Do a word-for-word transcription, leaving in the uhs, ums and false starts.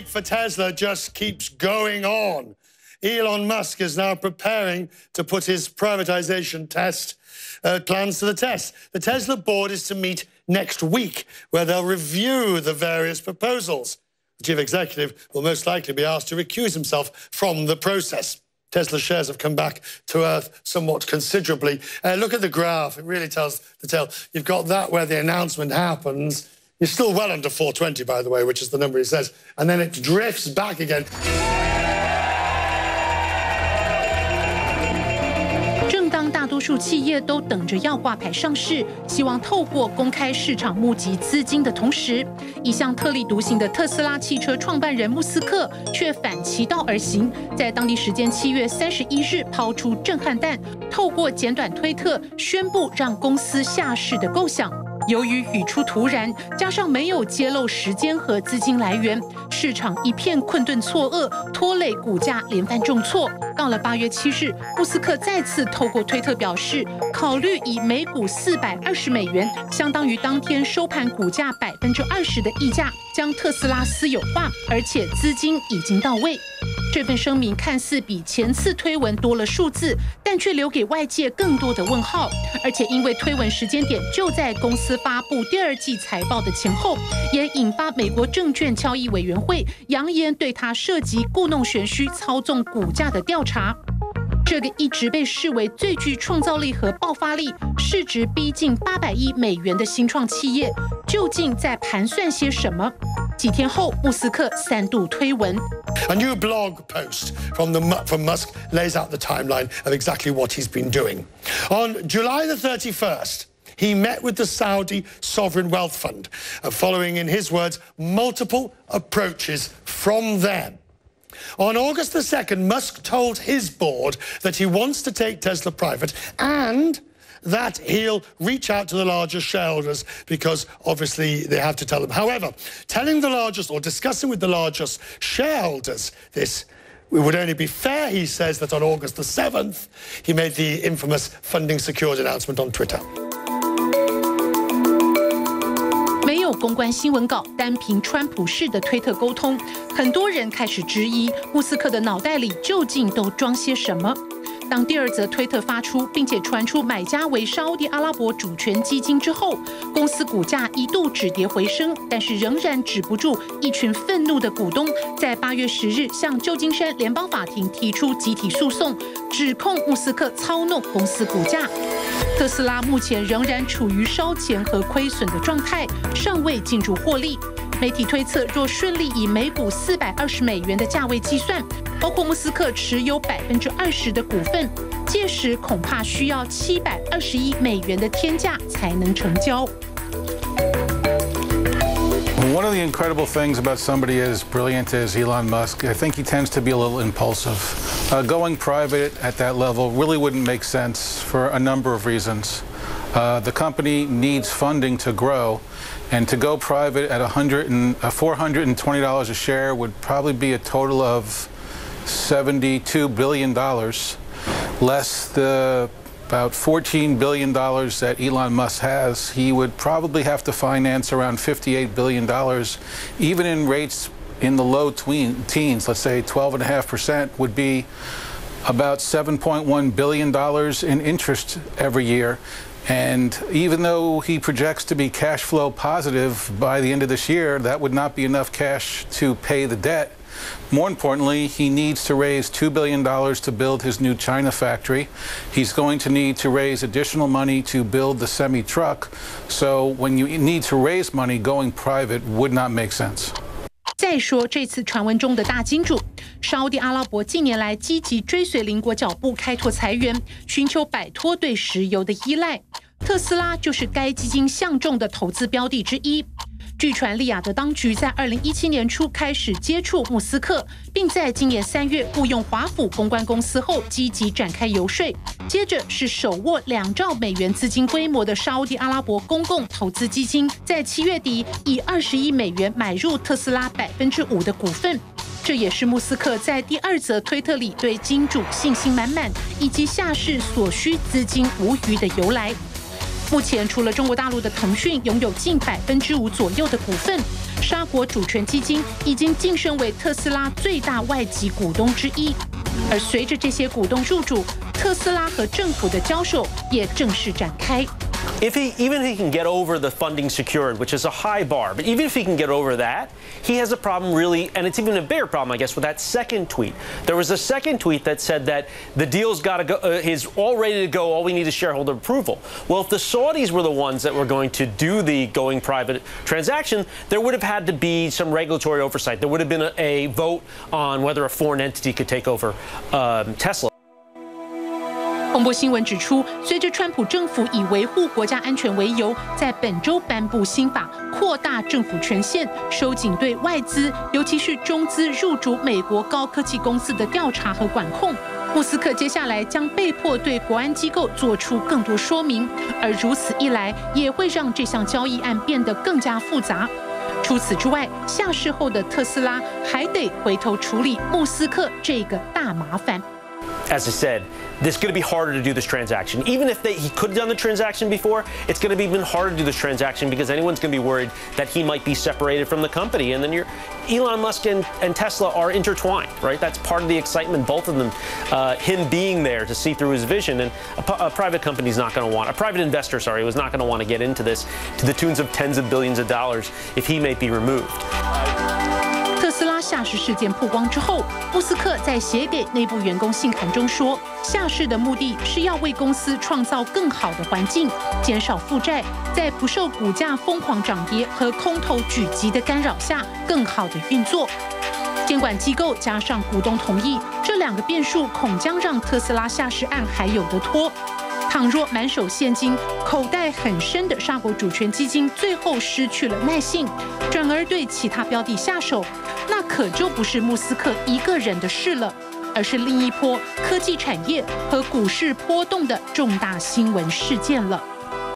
streak for Tesla just keeps going on. Elon Musk is now preparing to put his privatization test uh, plans to the test. The Tesla board is to meet next week, where they'll review the various proposals. The chief executive will most likely be asked to recuse himself from the process. Tesla shares have come back to earth somewhat considerably. Uh, look at the graph. It really tells the tale. You've got that where the announcement happens. You're still well under four twenty, by the way, which is the number he says. And then it drifts back again. 正当大多数企业都等着要挂牌上市，希望透过公开市场募集资金的同时，一向特立独行的特斯拉汽车创办人穆斯克却反其道而行，在当地时间七月三十一日抛出震撼弹，透过简短推特宣布让公司下市的构想。 由于语出突然，加上没有揭露时间和资金来源，市场一片困顿错愕，拖累股价连番重挫。到了八月七日，穆斯克再次透过推特表示，考虑以每股四百二十美元，相当于当天收盘股价百分之二十的溢价，将特斯拉私有化，而且资金已经到位。 这份声明看似比前次推文多了数字，但却留给外界更多的问号。而且因为推文时间点就在公司发布第二季财报的前后，也引发美国证券交易委员会扬言对他涉及故弄玄虚、操纵股价的调查。 这个一直被视为最具创造力和爆发力、市值逼近八百亿美元的新创企业，究竟在盘算些什么？几天后，穆斯克三度推文。 A new blog post from, the, from Musk lays out the timeline of exactly what he's been doing. On July the thirty-first, he met with the Saudi Sovereign Wealth Fund, uh, following, in his words, multiple approaches from them. On August the second, Musk told his board that he wants to take Tesla private and that he'll reach out to the largest shareholders because obviously they have to tell them. However, telling the largest or discussing with the largest shareholders this it would only be fair, he says, that on August the seventh, he made the infamous funding secured announcement on Twitter. 没有公关新闻稿，单凭川普式的推特沟通，很多人开始质疑穆斯克的脑袋里究竟都装些什么。 当第二则推特发出，并且传出买家为沙烏地阿拉伯主权基金之后，公司股价一度止跌回升，但是仍然止不住一群愤怒的股东在八月十日向旧金山联邦法庭提出集体诉讼，指控穆斯克操弄公司股价。特斯拉目前仍然处于烧钱和亏损的状态，尚未进入获利。 媒体推测，若顺利以每股四百二十美元的价位计算，包括穆斯克持有百分之二十的股份，届时恐怕需要七百二十亿美元的天价才能成交。 One of the incredible things about somebody as brilliant as Elon Musk, I think he tends to be a little impulsive. Uh, going private at that level really wouldn't make sense for a number of reasons. Uh, the company needs funding to grow, and to go private at one hundred and, uh, four hundred twenty dollars a share would probably be a total of seventy-two billion dollars, less the about fourteen billion dollars that Elon Musk has. He would probably have to finance around fifty-eight billion dollars, even in rates in the low tween, teens, let's say twelve point five percent would be about seven point one billion dollars in interest every year. And even though he projects to be cash flow positive by the end of this year, that would not be enough cash to pay the debt. More importantly, he needs to raise two billion dollars to build his new China factory. He's going to need to raise additional money to build the semi-truck. So when you need to raise money, going private would not make sense. 再说这次传闻中的大金主，沙烏地阿拉伯近年来积极追随邻国脚步，开拓财源，寻求摆脱对石油的依赖。特斯拉就是该基金相中的投资标的之一。据传，利雅得当局在二零一七年初开始接触穆斯克，并在今年三月雇佣华府公关公司后，积极展开游说。接着是手握两兆美元资金规模的沙烏地阿拉伯公共投资基金，在七月底以二十亿美元买入特斯拉百分之五的股份。这也是穆斯克在第二则推特里对金主信心满满，以及下市所需资金无余的由来。 目前，除了中国大陆的腾讯拥有近百分之五左右的股份，沙国主权基金已经晋升为特斯拉最大外籍股东之一。而随着这些股东入主，特斯拉和政府的交手也正式展开。 If he, even if he can get over the funding secured, which is a high bar, but even if he can get over that, he has a problem really, and it's even a bigger problem, I guess, with that second tweet. There was a second tweet that said that the deal's got to go, uh, is all ready to go, all we need is shareholder approval. Well, if the Saudis were the ones that were going to do the going private transaction, there would have had to be some regulatory oversight. There would have been a, a vote on whether a foreign entity could take over um, Tesla. 彭博新闻指出，随着川普政府以维护国家安全为由，在本周颁布新法，扩大政府权限，收紧对外资，尤其是中资入主美国高科技公司的调查和管控。莫斯科接下来将被迫对国安机构做出更多说明，而如此一来，也会让这项交易案变得更加复杂。除此之外，下市后的特斯拉还得回头处理莫斯科这个大麻烦。 As I said, it's going to be harder to do this transaction. Even if they, he could have done the transaction before, it's going to be even harder to do this transaction because anyone's going to be worried that he might be separated from the company. And then you're, Elon Musk and, and Tesla are intertwined, right? That's part of the excitement, both of them, uh, him being there to see through his vision. And a, a private company is not going to want, a private investor, sorry, was not going to want to get into this to the tunes of tens of billions of dollars if he may be removed. 特斯拉下市事件曝光之后，穆斯克在写给内部员工信函中说，下市的目的是要为公司创造更好的环境，减少负债，在不受股价疯狂涨跌和空头狙击的干扰下，更好的运作。监管机构加上股东同意，这两个变数恐将让特斯拉下市案还有得拖。 倘若满手现金、口袋很深的沙国主权基金最后失去了耐性，转而对其他标的下手，那可就不是穆斯克一个人的事了，而是另一波科技产业和股市波动的重大新闻事件了。